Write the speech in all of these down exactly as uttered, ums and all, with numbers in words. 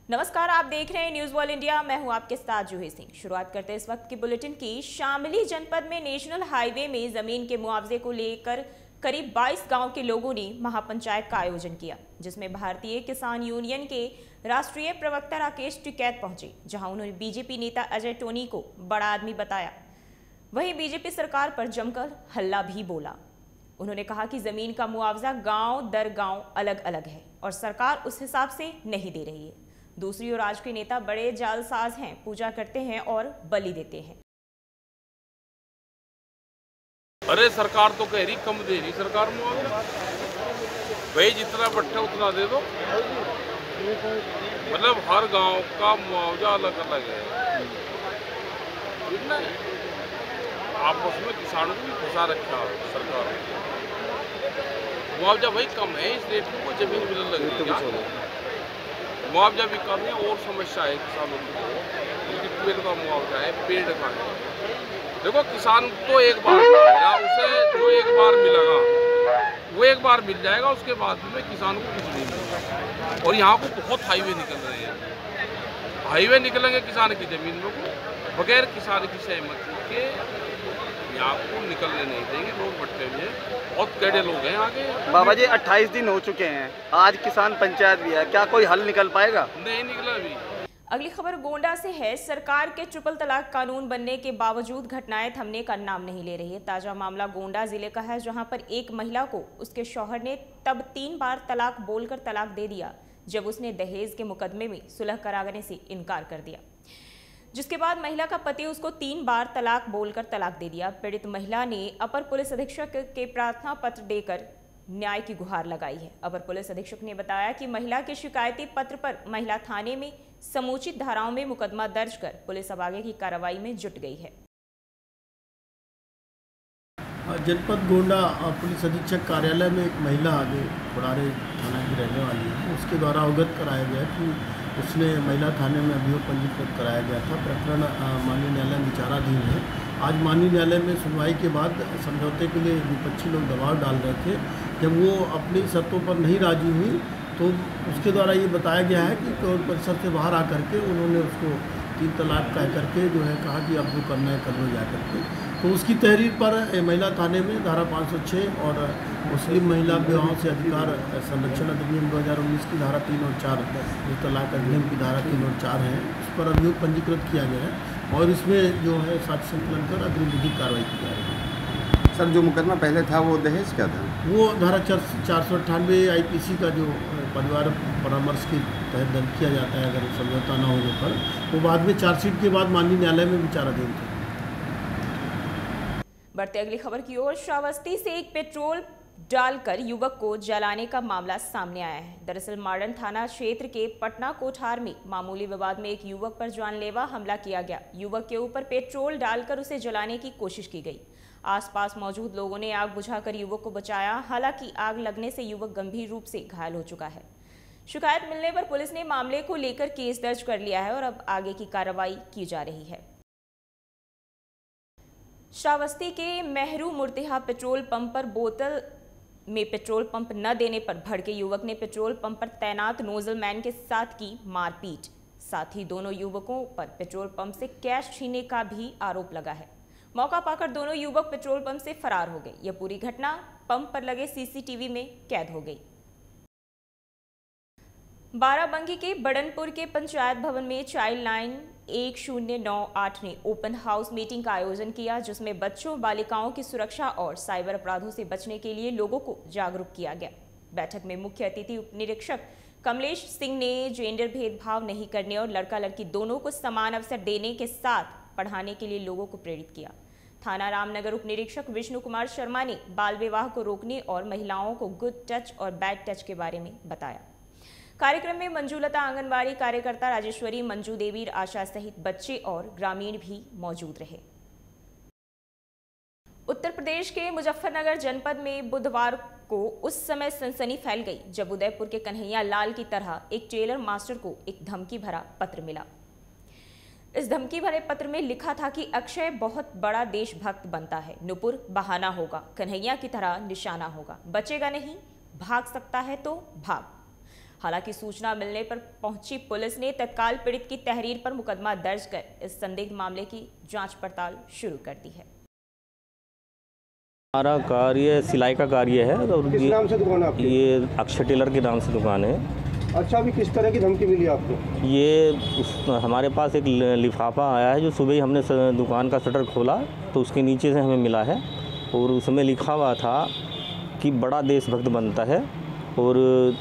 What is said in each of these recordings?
नमस्कार, आप देख रहे हैं न्यूज वर्ल्ड इंडिया। मैं हूं आपके साथ जूही सिंह। शुरुआत करते हैं इस वक्त की बुलेटिन की। शामली जनपद में नेशनल हाईवे में जमीन के मुआवजे को लेकर करीब बाईस गांव के लोगों ने महापंचायत का आयोजन किया, जिसमें भारतीय किसान यूनियन के राष्ट्रीय प्रवक्ता राकेश टिकैत पहुंचे, जहां उन्होंने बीजेपी नेता अजय टोनी को बड़ा आदमी बताया। वहीं बीजेपी सरकार पर जमकर हल्ला भी बोला। उन्होंने कहा कि जमीन का मुआवजा गांव दर गांव अलग अलग है और सरकार उस हिसाब से नहीं दे रही है। दूसरी ओर आज के नेता बड़े जालसाज हैं, पूजा करते हैं और बलि देते हैं। अरे सरकार तो कह रही कम दे रही सरकार मुआवजा, भाई जितना बट्टा उतना दे दो। मतलब हर गांव का मुआवजा अलग अलग है, आपस में किसानों को भी फंसा रखा सरकार ने। मुआवजा भाई कम है, इस रेट में कोई जमीन मिलने लग रही है। मुआवजा भी कम है और समस्या है किसानों को। उनकी पेड़ का मुआवजा है, पेड़ का है। देखो किसान तो एक बार मिलेगा, उसे जो एक बार मिलेगा वो एक बार मिल जाएगा, उसके बाद में किसान को कुछ नहीं मिलेगा। और यहाँ को बहुत हाईवे निकल रहे हैं, हाईवे निकलेंगे किसान की जमीन में को बगैर किसान की सहमति के यहाँ को निकलने नहीं देंगे। लोग बट्टे हुए बहुत कड़े लोग हैं आगे। बाबा जी अट्ठाईस दिन हो चुके हैं, आज किसान पंचायत भी है, क्या कोई हल निकल पाएगा? नहीं निकला अभी। अगली खबर गोंडा से है। सरकार के ट्रिपल तलाक कानून बनने के बावजूद घटनाएं थमने का नाम नहीं ले रही है। ताजा मामला गोंडा जिले का है, जहां पर एक महिला को उसके शौहर ने तब तीन बार तलाक बोलकर तलाक दे दिया जब उसने दहेज के मुकदमे में सुलह कराने से इनकार कर दिया, जिसके बाद महिला का पति उसको तीन बार तलाक बोलकर तलाक दे दिया। पीड़ित महिला ने अपर पुलिस अधीक्षक के प्रार्थना पत्र देकर न्याय की गुहार लगाई है। अपर पुलिस अधीक्षक ने बताया कि महिला के शिकायती पत्र पर महिला थाने में समुचित धाराओं में मुकदमा दर्ज कर पुलिस अब आगे की कार्रवाई में जुट गई है। जनपद गोंडा पुलिस अधीक्षक कार्यालय में एक महिला जो बुढ़ारे थाना की रहने वाली है, उसके द्वारा अवगत कराया गया कि उसने महिला थाने में अभियोग पंजीकृत कराया गया था। प्रकरण माननीय न्यायालय में विचाराधीन है। आज माननीय न्यायालय में सुनवाई के बाद समझौते के लिए विपक्षी लोग दबाव डाल रहे थे। जब वो अपनी शर्तों पर नहीं राजी हुई तो उसके द्वारा ये बताया गया है कि कोर्ट परिसर से बाहर आकर के उन्होंने उसको तीन तलाक कह करके जो है कहा कि अब जो करना है कर लो जा करके। तो उसकी तहरीर पर महिला थाने में धारा पाँच सौ छः और मुस्लिम महिला विवाहों से अधिकार संरक्षण अधिनियम दो हज़ार उन्नीस की धारा तीन और चार, जो तलाक अधिनियम की धारा तीन और चार है, उस पर अभियोग पंजीकृत किया गया है और इसमें जो है साक्ष्य संकलन कर अग्रिम विधिक कार्रवाई की जा रही है। सर जो मुकदमा पहले था वो दहेज क्या था? वो धारा चार सौ अट्ठानवे आई पी सी का जो परिवार परामर्श के तहत दर्ज किया जाता है अगर समझौता न होने पर, वो बाद में चार्जशीट के बाद माननीय न्यायालय में विचाराधीन थे। बढ़ते अगली खबर की ओर। श्रावस्ती से एक पेट्रोल डालकर युवक को जलाने का मामला सामने आया है। दरअसल मार्डन थाना क्षेत्र के पटना कोठार में मामूली विवाद में एक युवक पर जानलेवा हमला किया गया। युवक के ऊपर पेट्रोल डालकर उसे जलाने की कोशिश की गई। आसपास मौजूद लोगों ने आग बुझाकर युवक को बचाया। हालांकि आग लगने से युवक गंभीर रूप से घायल हो चुका है। शिकायत मिलने पर पुलिस ने मामले को लेकर केस दर्ज कर लिया है और अब आगे की कार्रवाई की जा रही है। श्रावस्ती के मेहरू मुर्तिहा पेट्रोल पंप पर बोतल में पेट्रोल पंप न देने पर भड़के युवक ने पेट्रोल पंप पर तैनात नोजल मैन के साथ की मारपीट। साथ ही दोनों युवकों पर पेट्रोल पंप से कैश छीनने का भी आरोप लगा है। मौका पाकर दोनों युवक पेट्रोल पंप से फरार हो गए। यह पूरी घटना पंप पर लगे सी सी टी वी में कैद हो गई। बाराबंकी के बड़नपुर के पंचायत भवन में चाइल्ड लाइन एक शून्य नौ आठ ने ओपन हाउस मीटिंग का आयोजन किया, जिसमें बच्चों बालिकाओं की सुरक्षा और साइबर अपराधों से बचने के लिए लोगों को जागरूक किया गया। बैठक में मुख्य अतिथि उप निरीक्षक कमलेश सिंह ने जेंडर भेदभाव नहीं करने और लड़का लड़की दोनों को समान अवसर देने के साथ पढ़ाने के लिए लोगों को प्रेरित किया। थाना रामनगर उप निरीक्षक विष्णु कुमार शर्मा ने बाल विवाह को रोकने और महिलाओं को गुड टच और बैड टच के बारे में बताया। कार्यक्रम में मंजूलता आंगनबाड़ी कार्यकर्ता राजेश्वरी, मंजू देवी, आशा सहित बच्चे और ग्रामीण भी मौजूद रहे। उत्तर प्रदेश के मुजफ्फरनगर जनपद में बुधवार को उस समय सनसनी फैल गई जब उदयपुर के कन्हैया लाल की तरह एक टेलर मास्टर को एक धमकी भरा पत्र मिला। इस धमकी भरे पत्र में लिखा था कि अक्षय बहुत बड़ा देशभक्त बनता है, नुपुर बहाना होगा, कन्हैया की तरह निशाना होगा, बचेगा नहीं, भाग सकता है तो भाग। हालांकि सूचना मिलने पर पहुंची पुलिस ने तत्काल पीड़ित की तहरीर पर मुकदमा दर्ज कर इस संदिग्ध मामले की जांच पड़ताल शुरू कर दी है। हमारा कार्य सिलाई का कार्य है और किस नाम से दुकान है आपकी? ये अक्षय टेलर के नाम से दुकान है। अच्छा, अभी किस तरह की धमकी मिली आपको? ये उस, हमारे पास एक लिफाफा आया है जो सुबह ही हमने दुकान का शटर खोला तो उसके नीचे से हमें मिला है और उसमें लिखा हुआ था कि बड़ा देशभक्त बनता है और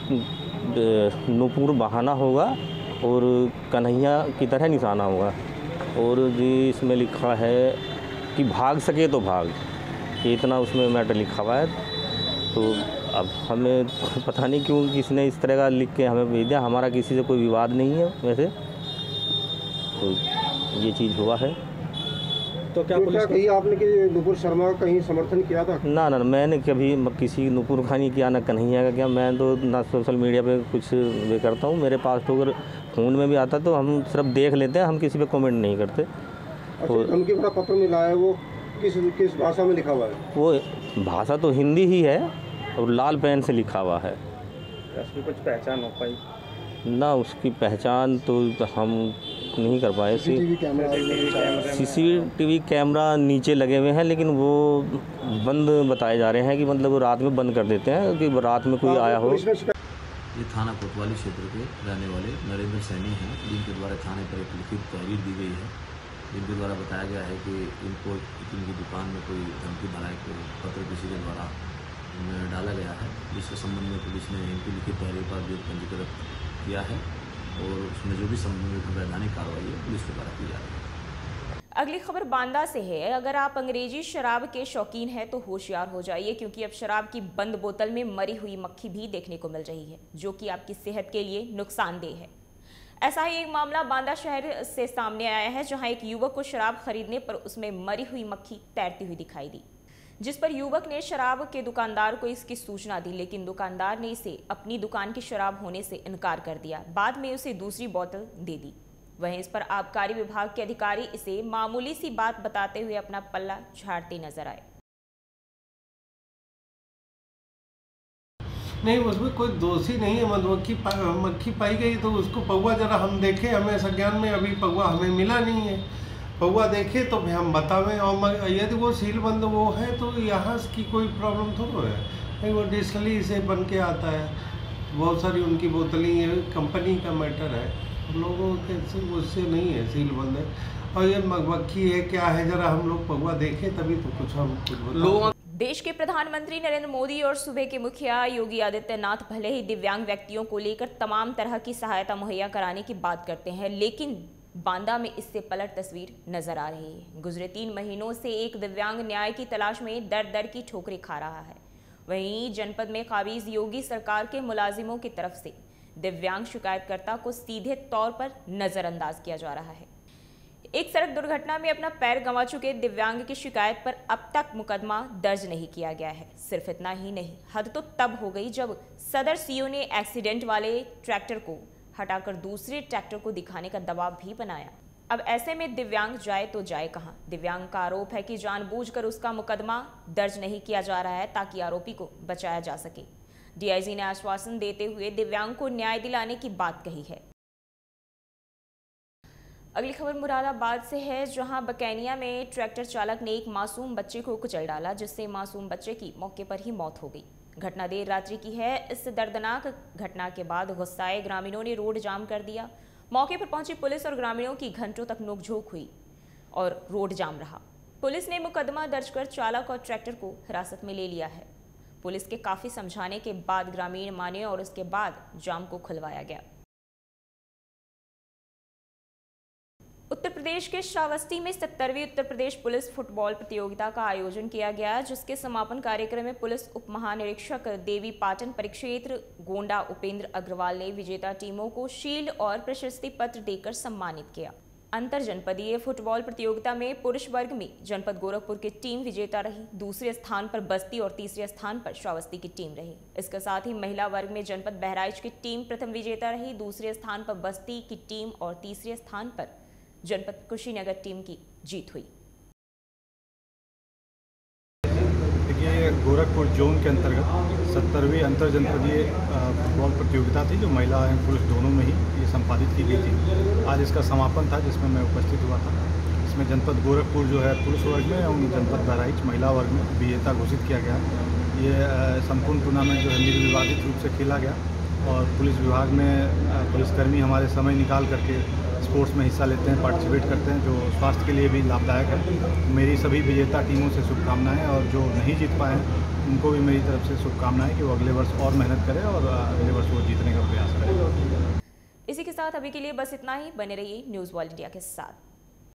नूपुर बहाना होगा और कन्हैया की तरह निशाना होगा और जी इसमें लिखा है कि भाग सके तो भाग, इतना उसमें मैटर लिखा हुआ है। तो अब हमें पता नहीं क्यों किसने इस तरह का लिख के हमें भेज दिया। हमारा किसी से कोई विवाद नहीं है वैसे, तो ये चीज़ हुआ है। तो क्या पुलिस कही आपने कि नुपुर शर्मा का कहीं समर्थन किया था? ना ना मैंने कभी किसी नुपुर का नहीं किया, ना कन्हैया का किया। मैं तो ना सोशल मीडिया पे कुछ वे करता हूँ। मेरे पास तो अगर फ़ोन में भी आता तो हम सिर्फ देख लेते हैं, हम किसी पे कमेंट नहीं करते। अच्छा, धमकी भरा पत्र मिला है, वो किस किस भाषा में लिखा हुआ है? वो भाषा तो हिंदी ही है और लाल पेन से लिखा हुआ है। उसकी कुछ पहचान हो पाई? ना उसकी पहचान तो हम नहीं कर पाए। सीसीटीवी कैमरा नीचे लगे हुए हैं लेकिन वो बंद बताए जा रहे हैं कि मतलब वो रात में बंद कर देते हैं कि रात में कोई आया हो। ये थाना कोतवाली क्षेत्र के रहने वाले नरेंद्र सैनी हैं, जिनके द्वारा थाने पर एक लिखित तहरीर दी गई है, जिनके द्वारा बताया गया है कि इनको इनकी दुकान में कोई धमकी भरा एक पत्र किसी के द्वारा डाला गया है, जिसके संबंध में पुलिस ने इनकी लिखित तहरीर पर भी पंजीकृत किया है और उसमें जो भी संबंधित वैधानिक कार्रवाई है पुलिस के द्वारा की जा रही है। अगली खबर बांदा से है। अगर आप अंग्रेजी शराब के शौकीन हैं तो होशियार हो जाइए, क्योंकि अब शराब की बंद बोतल में मरी हुई मक्खी भी देखने को मिल रही है, जो कि आपकी सेहत के लिए नुकसानदेह है। ऐसा ही एक मामला बांदा शहर से सामने आया है, जहां एक युवक को शराब खरीदने पर उसमें मरी हुई मक्खी तैरती हुई दिखाई दी, जिस पर युवक ने शराब के दुकानदार को इसकी सूचना दी, लेकिन दुकानदार ने इसे अपनी दुकान की शराब होने से इनकार कर दिया। बाद में उसे दूसरी बोतल दे दी। वहीं इस पर आबकारी विभाग के अधिकारी इसे मामूली सी बात बताते हुए अपना पल्ला झाड़ते नजर आए। नहीं, उसमें कोई दोषी नहीं है। मधुमक्खी पा, मक्खी पाई गई तो उसको पौवा जरा हम देखें, हमें संज्ञान में अभी पौवा हमें मिला नहीं है। पौवा देखे तो भी हम बतावें, और यदि वो सील बंद वो है तो यहाँ की कोई प्रॉब्लम थोड़ा है। नहीं, वो डिजिटली से बन के आता है, बहुत सारी उनकी बोतलें, ये कंपनी का मैटर है, हम लोगों के उससे नहीं है, सील बंद है। और ये मधुमक्खी है क्या है, जरा हम लोग पौवा देखें तभी तो कुछ हम कुछ बताएं। देश के प्रधानमंत्री नरेंद्र मोदी और सूबे के मुखिया योगी आदित्यनाथ भले ही दिव्यांग व्यक्तियों को लेकर तमाम तरह की सहायता मुहैया कराने की बात करते हैं, लेकिन बांदा में इससे पलट तस्वीर नजर आ रही है। गुजरे तीन महीनों से एक दिव्यांग न्याय की तलाश में दर दर की ठोकरें खा रहा है। वहीं जनपद में काबिज योगी सरकार के मुलाजिमों की तरफ से दिव्यांग शिकायतकर्ता को सीधे तौर पर नजरअंदाज किया जा रहा है। एक सड़क दुर्घटना में अपना पैर गंवा चुके दिव्यांग की शिकायत पर अब तक मुकदमा दर्ज नहीं किया गया है। सिर्फ इतना ही नहीं, हद तो तब हो गई जब सदर सीओ ने एक्सीडेंट वाले ट्रैक्टर को हटाकर दूसरे ट्रैक्टर को दिखाने का दबाव भी बनाया। अब ऐसे में दिव्यांग जाए तो जाए कहां? दिव्यांग का आरोप है कि जानबूझकर उसका मुकदमा दर्ज नहीं किया जा रहा है ताकि आरोपी को बचाया जा सके। डीआईजी ने आश्वासन देते हुए दिव्यांग को न्याय दिलाने की बात कही है। अगली खबर मुरादाबाद से है, जहां बकैनिया में ट्रैक्टर चालक ने एक मासूम बच्चे को कुचल डाला, जिससे मासूम बच्चे की मौके पर ही मौत हो गई। घटना देर रात्रि की है। इस दर्दनाक घटना के बाद गुस्साए ग्रामीणों ने रोड जाम कर दिया। मौके पर पहुंची पुलिस और ग्रामीणों की घंटों तक नोकझोंक हुई और रोड जाम रहा। पुलिस ने मुकदमा दर्ज कर चालक और ट्रैक्टर को हिरासत में ले लिया है। पुलिस के काफी समझाने के बाद ग्रामीण माने और उसके बाद जाम को खुलवाया गया। उत्तर प्रदेश के श्रावस्ती में सत्तरवीं उत्तर प्रदेश पुलिस फुटबॉल प्रतियोगिता का आयोजन किया गया, जिसके समापन कार्यक्रम में पुलिस उप महानिरीक्षक देवी पाटन परिक्षेत्र गोंडा उपेंद्र अग्रवाल ने विजेता टीमों को शील्ड और प्रशस्ति पत्र देकर सम्मानित किया। अंतर जनपदीय फुटबॉल प्रतियोगिता में पुरुष वर्ग में जनपद गोरखपुर की टीम विजेता रही, दूसरे स्थान पर बस्ती और तीसरे स्थान पर श्रावस्ती की टीम रही। इसके साथ ही महिला वर्ग में जनपद बहराइच की टीम प्रथम विजेता रही, दूसरे स्थान पर बस्ती की टीम और तीसरे स्थान पर जनपद कुशीनगर टीम की जीत हुई। ये गोरखपुर जोन के अंतर्गत सत्तरवीं अंतर जनपदीय फुटबॉल प्रतियोगिता थी जो महिला एवं पुरुष दोनों में ही ये संपादित की गई थी। आज इसका समापन था जिसमें मैं उपस्थित हुआ था। इसमें जनपद गोरखपुर जो है पुरुष वर्ग में एवं जनपद बहराइच महिला वर्ग में विजेता घोषित किया गया। ये संपूर्ण टूर्नामेंट जो है निर्विवादित रूप से खेला गया और पुलिस विभाग में पुलिसकर्मी हमारे समय निकाल करके स्पोर्ट्स में हिस्सा लेते हैं, पार्टिसिपेट करते हैं, जो स्वास्थ्य के लिए भी लाभदायक है। मेरी सभी विजेता टीमों से शुभकामनाएं और जो नहीं जीत पाए उनको भी मेरी तरफ से शुभकामनाएं कि वो अगले वर्ष और मेहनत करें और अगले वर्ष वो जीतने का प्रयास करें। इसी के साथ अभी के लिए बस इतना ही। बने रहिए न्यूज़ वर्ल्ड इंडिया के साथ।